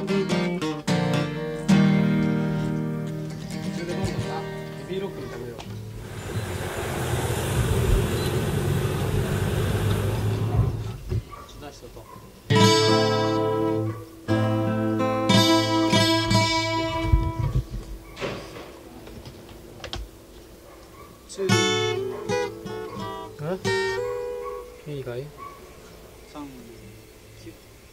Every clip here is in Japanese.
いいかい？3、9。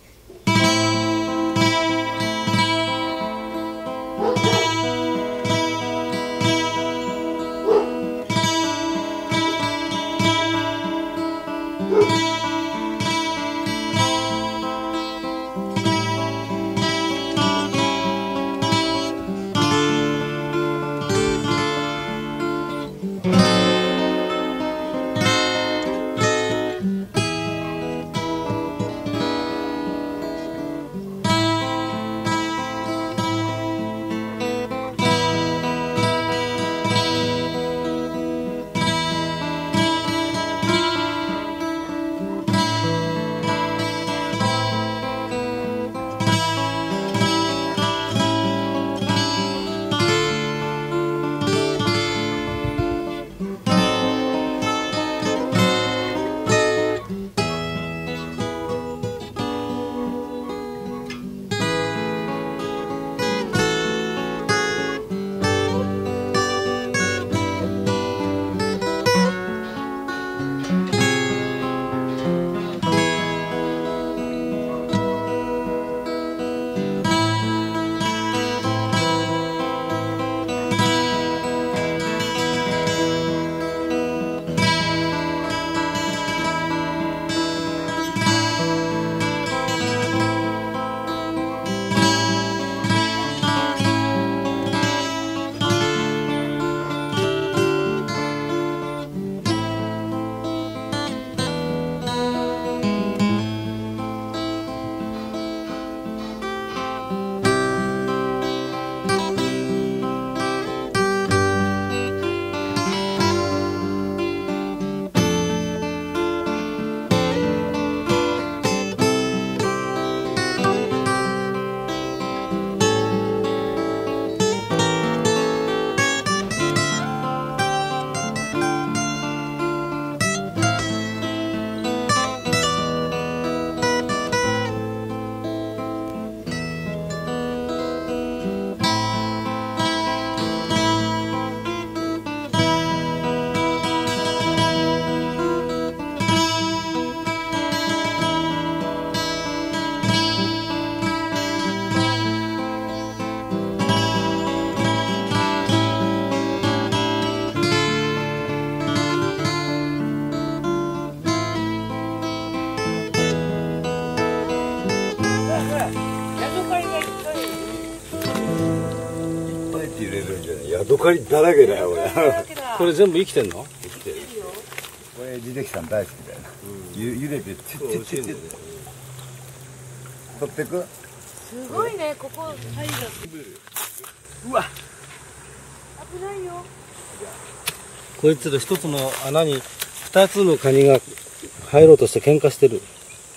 ヤドカリだらけだよこれ。 これ全部生きてんの？ 生きてる。これ地関さん大好きだよな。茹でてチュッチュッチュッチュッ取ってく。 すごいね、ここ入る。 うわ。 危ないよ。 こいつら一つの穴に2つのカニが入ろうとして喧嘩してる。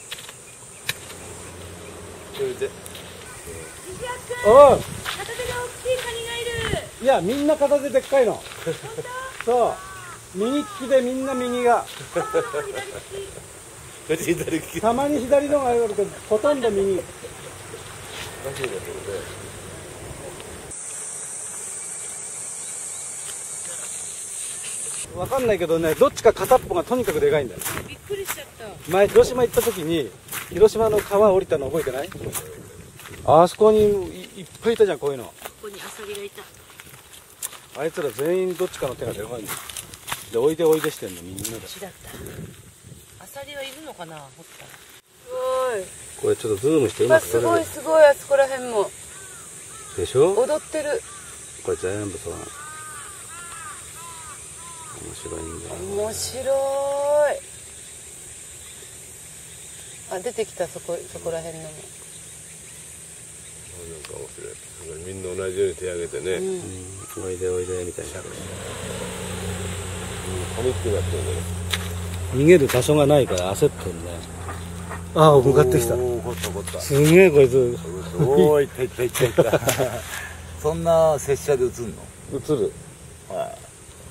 おい。 片手が大きいカニがいる。 いや、みんな片手でっかいの。そう。右利きでみんな右が。たまに左のがあるけど、ほとんど右。わかんないけどね、どっちか片っぽがとにかくでかいんだよ。 びっくりしちゃった。 前、広島行った時に、広島の川降りたの覚えてない？あそこにいっぱいいたじゃん、こういうの。 ここにアサリがいた。 あいつら全員どっちかの手がでかいんだよ。で、おいでおいでしてんの、みんなで。 だった。アサリはいるのかな、掘ったら。すこれちょっとズームしてうごい。 まく撮れる。 すごいすごい、あそこら辺も。 でしょ？ 踊ってる。 これ全部そう。面白いんだよ。 面白い。あ、出てきた、そこら辺のも。 なんか面白い。みんな同じように手を挙げてね。 おいでおいでみたいな。 パニックになってるね。 逃げる場所がないから焦ってるね。 ああ、向かってきた。 おお、怒った怒った。 すげえこいつ。 おお、いったいったいったいった。そんな拙者で映んの？ 映る。 はい。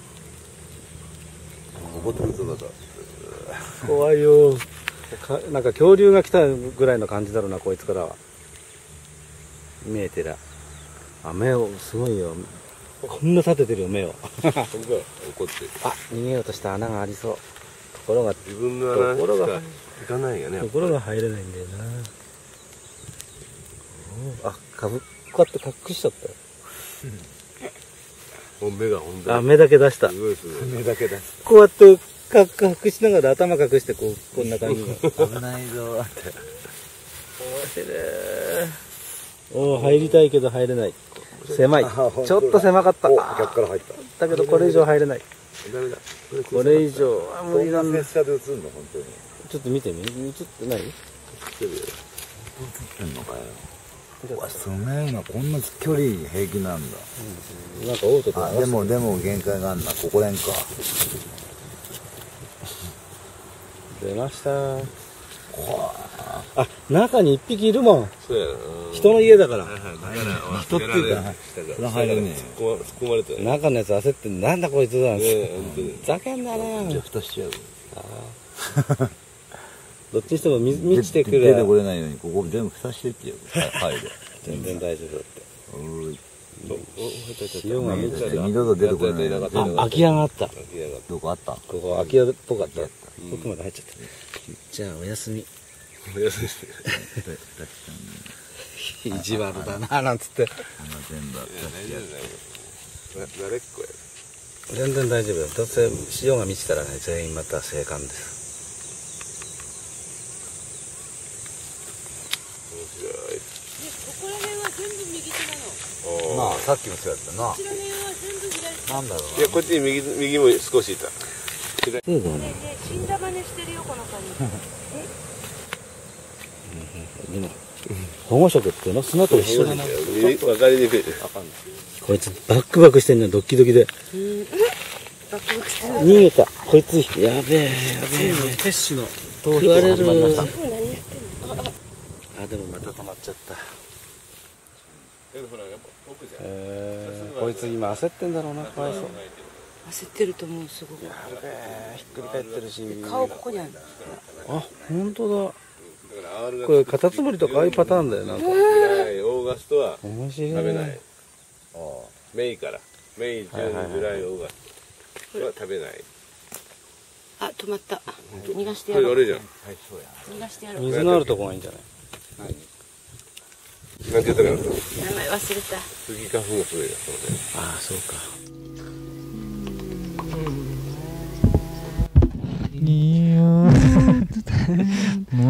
怒ってくるぞだと。 怖いよ。なんか恐竜が来たぐらいの感じだろうな、こいつからは。見えてら。あ、目を、すごいよ。こんな立ててるよ、目を。 怒ってる。 あ、逃げようとした穴がありそう。ところが、 自分の穴しか行かないよね。 ところが入れないんだよな。あ、こうやって隠しちゃったよ。 もう目がほんとに。 あ、目だけ出した。 すごいすごい。 目だけだし。 こうやって隠しながら頭隠してこんな感じの。 危ないぞって。 面白い。おお、入りたいけど入れない。狭い。ちょっと狭かった。 お、逆から入った。 だけどこれ以上入れない。 ダメだ。 これ以上は無理なんだ。 拙者で映んの、本当に。 ちょっと見てみ。映ってない？ 映ってんのかよ。うわ、すげえな、こんな距離平気なんだ。 なんかオートとか。 あ、でも限界があんな、ここらんか。 出ました。あ、中に一匹いるもん。 そうやな。 人の家だから。 だから人っていうか、それ入るね。 突っ込まれたよね。 中のやつ焦ってんなんだこいつなんて。 ね、本当に。 ふざけんなな。 じゃあ蓋しちゃう。 どっちにしても満ちてく出てる。 これないように、ここ全部蓋してってよ。入る。 全然大丈夫だって。 おい。 潮が満ちてる。 二度と出てこれないように。 あ、空き家があった。 どこあったここ空き家っぽかった。奥まで入っちゃった。じゃあおやすみ。 おやすみ。 意地悪だななんつって。 全部あったしや慣れっこや。 全然大丈夫よ。どうせ潮が満ちたらね、全員また生還です。 面白い。 ここら辺は全部右手なの。 なあ、さっきもそうやったな。 こちら辺は全部左手。 なんだろういや、こっちに右も少しいた。 そうだよね。 ね死んだ真似してるよ、このカニ。 保護色っていうの砂と一緒だな。 分かりにくい。 こいつバックバックしてんのドッキドキで。 バックバックしてる。 逃げた。こいつやべえやべえ。テッシュの逃避が始まりました。 何やってんの。 あ、でもまた止まっちゃった。 ほら、やっぱ奥じゃん。 こいつ今焦ってんだろうな、かわいそう。 焦ってると思う、すごく。 やべえ、ひっくり返ってるし。 顔ここにある。 あ、本当だ。 だから R がこれカタツムリとかああいうパターンだよなんか。 ぐらいオーガストは面白い。 食べない。メイから。メイ、ジュン、ジュライ、オーガストは食べない。 あ、止まった。逃がしてこやろう。 れあれじゃん。 逃がしてやろう。 水のあるとこがいいんじゃない？ なんて言ったかな。 名前忘れた。 スギ花粉がすごいな、そのね。 ああ、そうか。 におも